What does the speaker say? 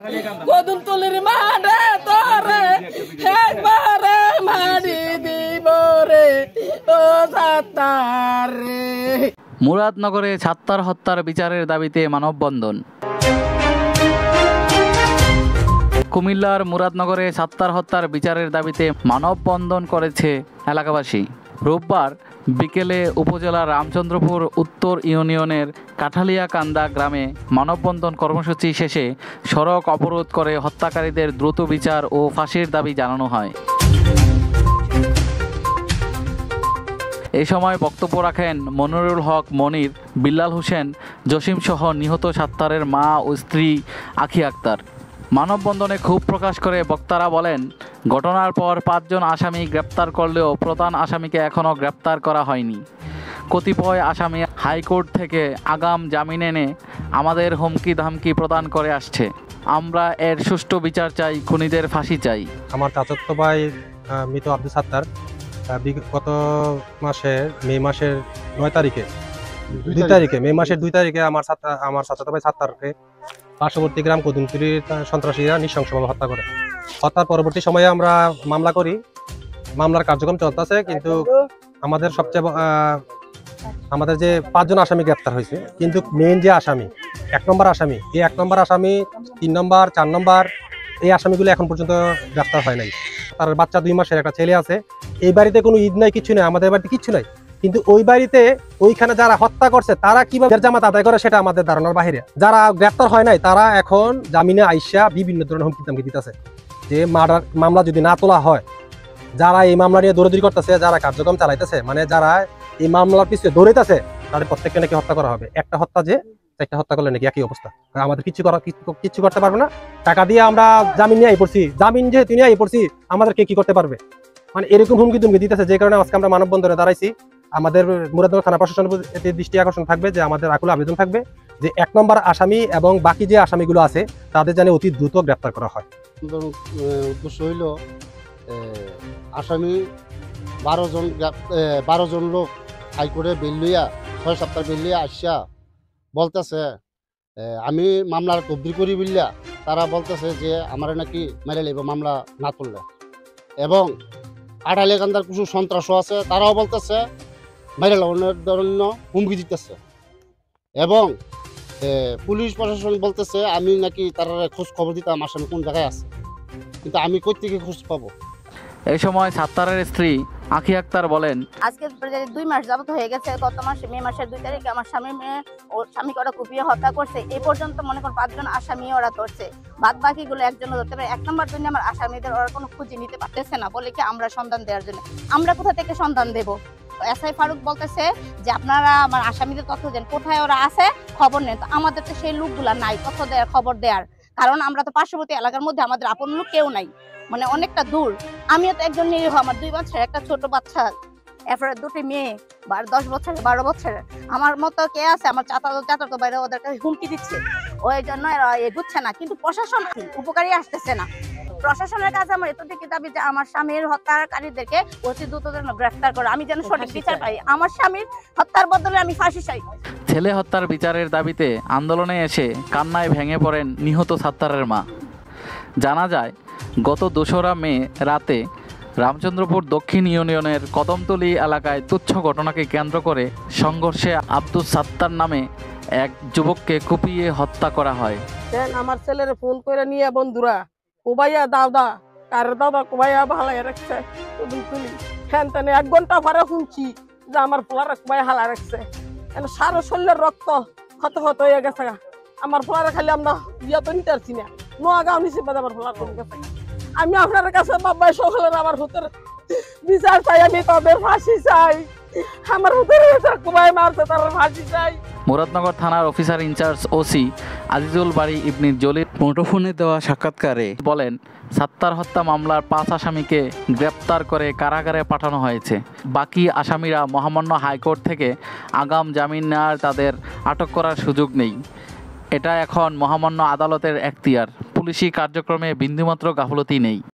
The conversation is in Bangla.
কদমতলির মাঠে তোরে একবারে মারি দিব রে ও সাত্তারে। মুরাদনগরে সাত্তার হত্যার বিচারের দাবিতে মানববন্ধন। কুমিল্লার মুরাদনগরে সাত্তার হত্যার বিচারের দাবিতে মানববন্ধন করেছে এলাকাবাসী। রোববার বিকেলে উপজেলার রামচন্দ্রপুর উত্তর ইউনিয়নের কাঠালিয়াকান্দা গ্রামে মানববন্ধন কর্মসূচি শেষে সড়ক অবরোধ করে হত্যাকারীদের দ্রুত বিচার ও ফাঁসির দাবি জানানো হয়। এই সময় বক্তব্য রাখেন মনিরুল হক মনির, বিল্লাল হোসেন, জসিম সহ নিহত সাত্তারের মা ও স্ত্রী আখি আক্তার। মানববন্ধনে ক্ষোভ প্রকাশ করে বক্তারা বলেন, ঘটনার পর 5 জন আসামি গ্রেপ্তার করলেও প্রধান আসামিকে এখনও গ্রেপ্তার করা হয়নি। কতিপয় আসামি হাইকোর্ট থেকে আগাম জামিন এনে আমাদের হুমকি ধামকি প্রদান করে আসছে। আমরা এর সুষ্ঠু বিচার চাই, খুনিদের ফাঁসি চাই। আমার চাচাতো ভাই মৃত আব্দুল সাত্তার গত মাসের মে মাসের 2 তারিখে আমার চাচাতো ভাই সাত্তারকে পার্শ্ববর্তী গ্রাম কদমতলির সন্ত্রাসীরা নৃশংসভাবে হত্যা করে। হত্যার পরবর্তী সময়ে আমরা মামলা করি, মামলার কার্যক্রম চলতেছে, কিন্তু আমাদের যে 5 জন আসামি গ্রেপ্তার হয়েছে, কিন্তু মেইন যে আসামি 1 নম্বর আসামি, এই 1 নম্বর আসামি 3 নম্বর 4 নম্বর এই আসামিগুলো এখন পর্যন্ত গ্রেপ্তার হয় নাই। তার বাচ্চা 2 মাসের একটা ছেলে আছে। এই বাড়িতে কোনো ঈদ নাই, কিছু নাই, আমাদের বাড়িতে কিছু নাই, কিন্তু ওই বাড়িতে ওইখানে যারা হত্যা করছে তারা কিভাবে জামাত আদায় করে সেটা আমাদের ধারণার বাহিরে। যারা গ্রেপ্তার হয় নাই তারা এখন জামিনে আইসা বিভিন্ন ধরনের হুমকি দামকি দিতেছে যে মামলা যদি না তোলা হয়, যারা এই মামলা নিয়ে দৌড়াদৌড়ি করতেছে, যারা কার্যক্রম চালাইতেছে, মানে যারা এই মামলার পিছনে দৌড়াইতেছে, তাদের প্রত্যেককে নাকি হত্যা করা হবে। একটা হত্যা করলে নাকি একই অবস্থা, আমাদের কিছু করতে পারবে না। টাকা দিয়ে আমরা জামিন নিয়ে পড়ছি, জামিন যেহেতু নিয়ে পড়ছি, আমাদেরকে কি করতে পারবে, মানে এরকম হুমকি দুমকি দিতেছে। যে কারণে আজকে আমরা মানববন্ধনে দাঁড়াইছি। আমাদের মুরাদনগর থানা প্রশাসনের এতে দৃষ্টি আকর্ষণ থাকবে যে আমাদের আকুল আবেদন থাকবে যে 1 নম্বর আসামি এবং বাকি যে আসামিগুলো আছে তাদের যেন অতি দ্রুত গ্রেপ্তার করা হয়। উদ্দেশ্য হইল আসামি 12 জন লোক হাইকোর্টে বেল লইয়া 6 সপ্তাহ বেল লইয়া আসিয়া বলতেছে আমি মামলার তদবির করি বললা, তারা বলতেছে যে আমার নাকি মেরে লাগবে মামলা না করলে, এবং কাঠালিয়াকান্দার কিছু সন্ত্রাসও আছে, তারাও বলতেছে মেরে লাগানোর জন্য হুমকি দিতেছে, এবং পুলিশ প্রশাসন বলতেছে আমি নাকি তারা খোঁজ খবর দিতাম আসামি কোন জায়গায় আছে, কিন্তু আমি কই থেকে খোঁজ পাবো। এই সময় সাত্তারের স্ত্রী আখি আক্তার বলেন, আজকে 2 মাস যাবত হয়ে গেছে। গত মাসে মে মাসের 2 তারিখে আমার স্বামীকে ওরা কুপিয়ে হত্যা করছে। এই পর্যন্ত মনে করেন 5 জন আসামি ওরা ধরছে, বাদ বাকিগুলো একজনও ধরতে পারে। 1 নম্বর 2 নম্বর আসামিদের ওরা কোনো খুঁজে নিতে পারতেছে না, বলে কি আমরা সন্ধান দেওয়ার জন্য। আমরা কোথা থেকে সন্ধান দেব? এসআই ফারুক বলতেছে যে আপনারা আমার আসামিদের তথ্য দেন, কোথায় ওরা আছে খবর নেন। তো আমাদের তো সেই লোকগুলা নাই তথ্য দেওয়ার, খবর দেওয়ার, কারণ আমরা তো পার্শ্ববর্তী এলাকার মধ্যে আমাদের আপন লোক কেউ নাই, মানে অনেকটা দূর। আমিও তো একজন নিরীহ, আমার 2 বছরের একটা ছোট বাচ্চা, এরপরে 2টি মেয়ে, 10 বছরের 12 বছরের। আমার মতো কে আছে? আমার চাচাতো বাইরে ওদেরকে হুমকি দিচ্ছে, ওই জন্য এগুচ্ছে না। কিন্তু প্রশাসন উপকারী আসতেছে না। প্রশাসনের কাছে আমার এতটুকু দাবি যে আমার স্বামীর হত্যাকারীদেরকে অতি দ্রুত গ্রেফতার করে, আমি যেন সঠিক বিচার পাই। আমার স্বামীর হত্যার বদলে আমি ফাঁসি চাই। ছেলে হত্যার বিচারের দাবিতে আন্দোলনে এসে কান্নায় ভেঙে পড়েন নিহত সাত্তারের মা। জানা যায়, গত 2রা মে রাতে রামচন্দ্রপুর দক্ষিণ ইউনিয়নের কদমতলি এলাকায় তুচ্ছ ঘটনাকে কেন্দ্র করে সংঘর্ষে আব্দুল সাত্তার নামে এক যুবককে কুপিয়ে হত্যা করা হয়। আমার ছেলের ফোন করে নিয়ে বন্ধুরা কোবাইয়া দাও কারে দাও কোবাইয়া ভালাই রাখছে। কদমতলি হ্যান তেনে 1 ঘন্টা পরে শুনছি যে আমার পোলারে কোবাই হালা রাখছে। সারা শরীরের রক্ত ক্ষত হয়ে গেছে। আমার পোলারে খালি আমরা বিয়া তো নিতে পারছি না, নোয়াগাঁও নিচে আমার পোলার কমে গেছে। আমি আপনার কাছে বাবা সকলের আমার ভূতের বিচার চাই, আমি তাদের ফাঁসি চাই। আমার ভূতের কোবাই মারছে, তার ফাঁসি চাই। মুরাদনগর থানার অফিসার ইনচার্জ ওসি আজিজুল বাড়ি ইবনে জলিল মুঠোফোনে দেওয়া সাক্ষাৎকারে বলেন, সাত্তার হত্যা মামলার 5 আসামিকে গ্রেপ্তার করে কারাগারে পাঠানো হয়েছে। বাকি আসামিরা মহামান্য হাইকোর্ট থেকে আগাম জামিন নেওয়ার তাদের আটক করার সুযোগ নেই। এটা এখন মহামান্য আদালতের এখতিয়ার। পুলিশি কার্যক্রমে বিন্দুমাত্র গাফলতি নেই।